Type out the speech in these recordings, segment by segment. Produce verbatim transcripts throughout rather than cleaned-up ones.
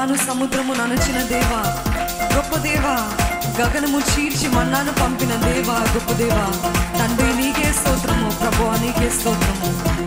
తుఫాను సముద్రము నణచిన దేవా గొప్ప దేవా గగనము చీల్చి మన్నాను పంపిన దేవా గొప్ప దేవా తండ్రి నీకే స్తోత్రము ప్రభువా నీకే స్తోత్రము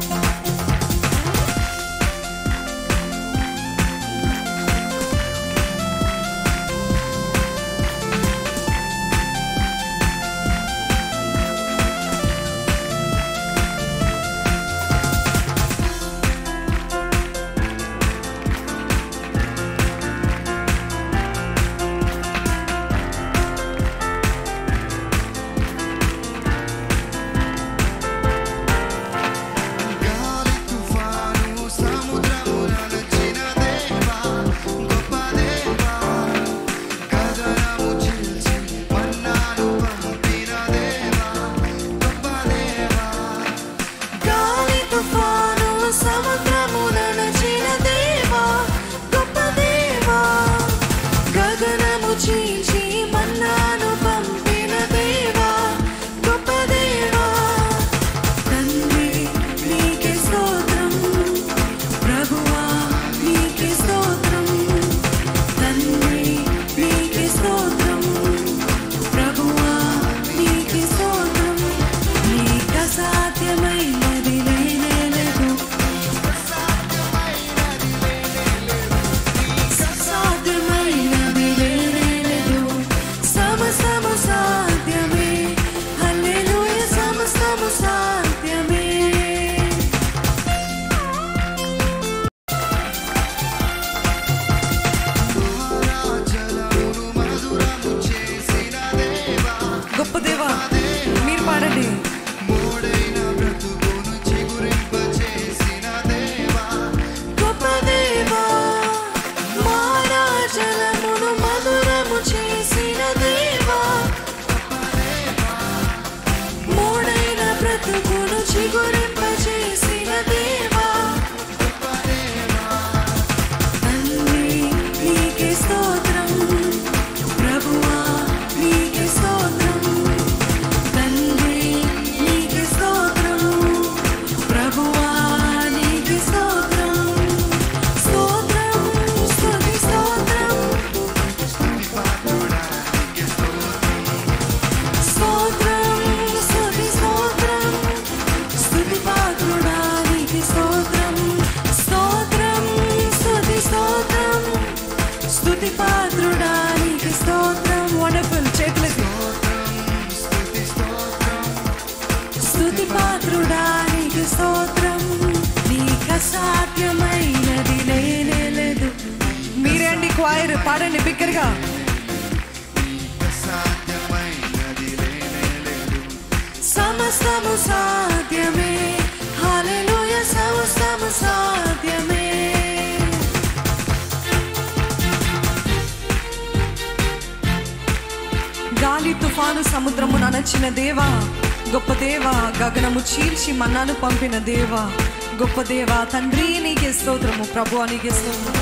పాడండి బిగ్గరగా సమస్తము సాధ్యమే హల్లెలూయా సమస్తము సాధ్యమే గాలి తుఫాను సముద్రము నణచిన దేవా గొప్ప దేవా గగనము చీల్చి మన్నాను పంపిన దేవా గొప్ప దేవా తండ్రి నీకే స్తోత్రము ప్రభువా నీకే స్తోత్రము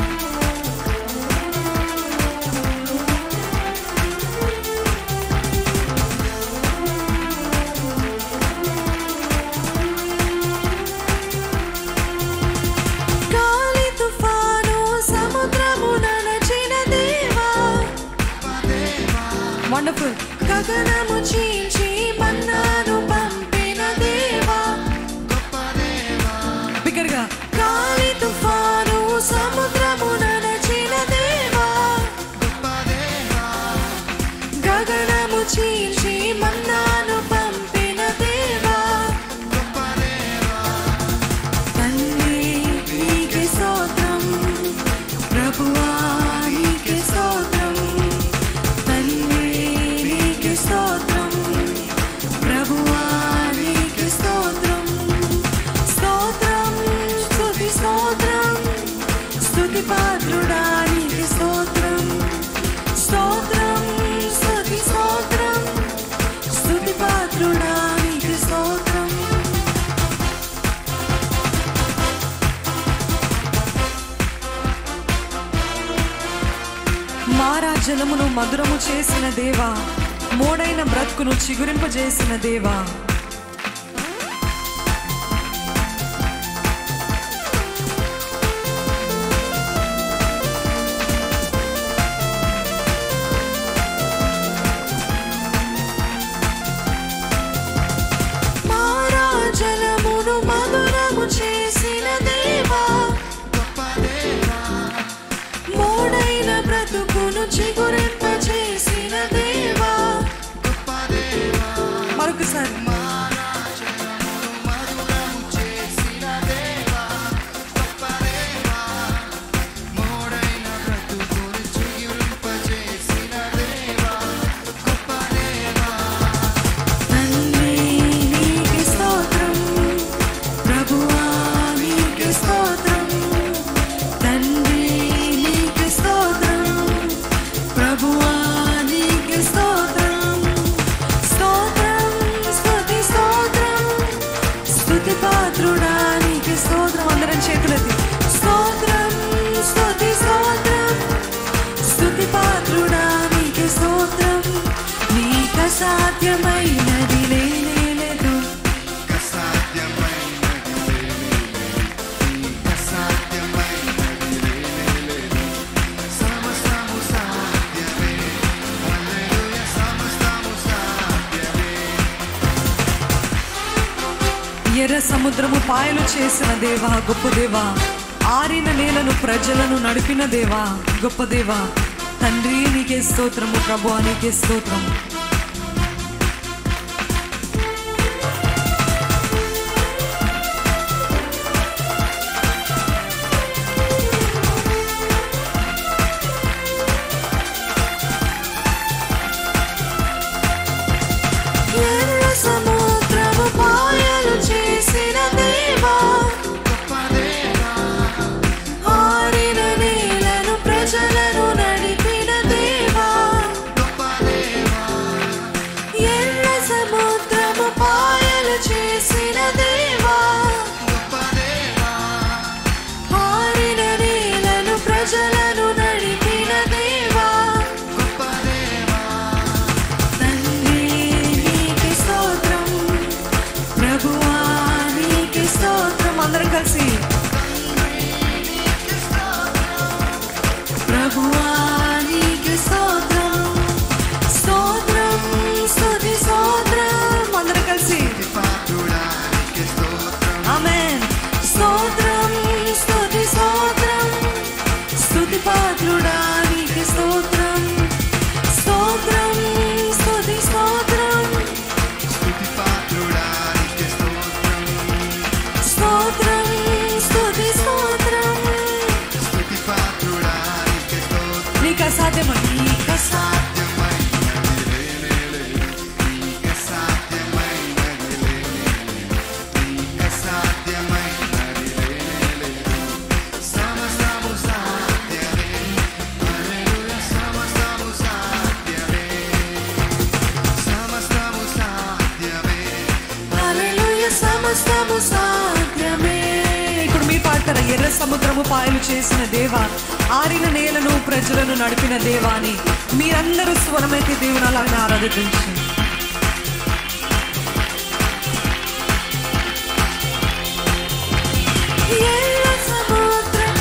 Wonderful. గగనము చీల్చి మన్నాను పంపిన దేవా గొప్ప దేవా బిగ్గరగా గాలి తుఫాను సముద్రము నణచిన దేవా గొప్ప దేవా గగనము చీల్చి మన్నాను పంపిన దేవా గొప్ప దేవా తండ్రి నీకే స్తోత్రం ప్రభువా నీకే స్తోత్రం స్తోత్రం ప్రభువా నీకే స్తోత్రం స్తోత్రం స్తుతి స్తోత్రం స్తుతి పాత్రుడా నీకే స్తోత్రం స్తోత్రం స్తుతి స్తోత్రం స్తుతి పాత్రుడా నీకే స్తోత్రం మారా జలమును మధురము చేసిన దేవా మోడైన బ్రతుకును చిగురింపజేసిన దేవా అసాధ్యమైనది లేనే లేదు. ఎర్ర సముద్రము పాయలు చేసిన దేవా గొప్ప దేవా, ఆరిన నేలను ప్రజలను నడిపిన దేవా గొప్ప దేవా, తండ్రి నీకే స్తోత్రము, ప్రభువా నీకే స్తోత్రము. అందరం కలిసి ప్రభువా నీకే స్తోత్రం, స్తోత్రం స్తుతి స్తోత్రం, అందరం కలిసి ఆమేన్. స్తోత్రం స్తుతి స్తోత్రం, స్తుతి పాత్రుడా నీకే స్తోత్రం, స్తోత్రం స్తుతి స్తోత్రం, స్తుతి పాత్రుడా నీకే స్తోత్రం, స్తోత్రం స్తుతి స్తోత్రం, స్తుతి పాత్రుడా నీకే స్తోత్రం. నీకు అసాధ్యమని నీకు అసాధ్యమైనది లేనే లేదు, నీకు అసాధ్యమైనది లేనే లేదు, నీకు అసాధ్యమైనది లేనే లేదు, సమస్తము సాధ్యమే, హల్లెలూయా సమస్తము సాధ్యమే, సమస్తము సాధ్యమే, హల్లెలూయా సమస్తము సాధ్యమే. ఇప్పుడు మీరు పాడతారా? ఎర్ర సముద్రము పాయలు చేసిన దేవా, ఆరిన నేలను ప్రజలను నడిపిన దేవా అని మీరందరూ స్వరమైతే దేవుని అలాగే ఆరాధించండి. ఎర్ర సముద్రం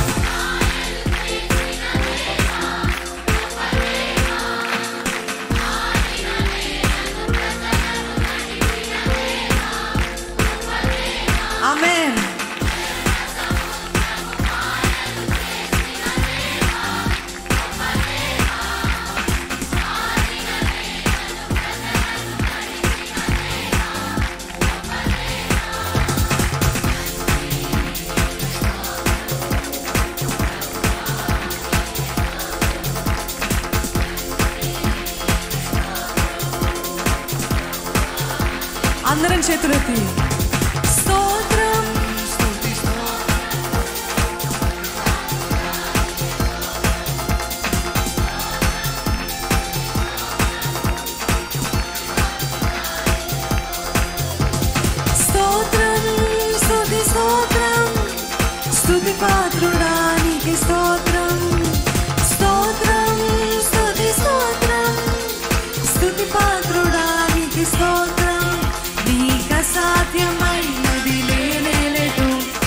ఆమేన్. అందరం చేతులెత్తి స్తోత్రం స్తుతి స్తోత్రం స్తుతి స్తోత్రం, స్తుతి పాత్రుడా నీకే స్తోత్రం, స్తోత్రం స్తుతి స్తోత్రం, స్తుతి పాత్రుడా నీకే స్తోత్రం. నీకు అసాధ్యమైనది లేనే లేదు,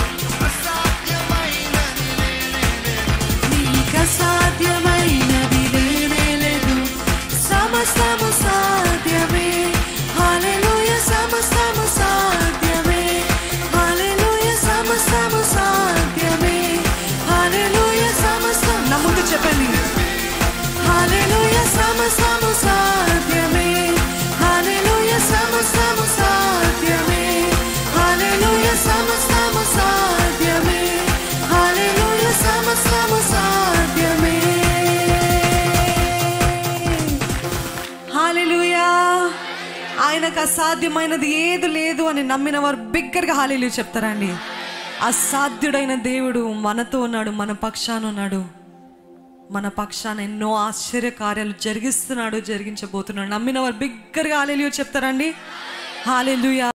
నీకు అసాధ్యమైనది లేనే లేదు, సమస్తము సాధ్యమే, హల్లెలూయా సమస్తము సాధ్యమే, హల్లెలూయా సమస్తము సాధ్యమే, హల్లెలూయా సమస్తం. నా ముందు చెప్పండి. హల్లెలూయా సమస్తము సాధ్యమే, హల్లెలూయా సమస్తము సాధ్యమే, హల్లెలూయా సమస్తము సాధ్యమే, హల్లెలూయా సమస్తము సాధ్యమే. హల్లెలూయా. ఆయనకు అసాధ్యమైనది ఏది లేదు అని నమ్మిన వారు బిగ్గరగా హల్లెలూయా చెప్తారండి. అసాధ్యుడైన దేవుడు మనతో ఉన్నాడు, మన పక్షాన ఉన్నాడు, మన పక్షాన ఎన్నో ఆశ్చర్య కార్యాలు జరిగిస్తున్నాడు, జరిగించబోతున్నాడు. నమ్మిన వారు బిగ్గరగా హల్లెలూయా చెప్తారండి. హల్లెలూయా.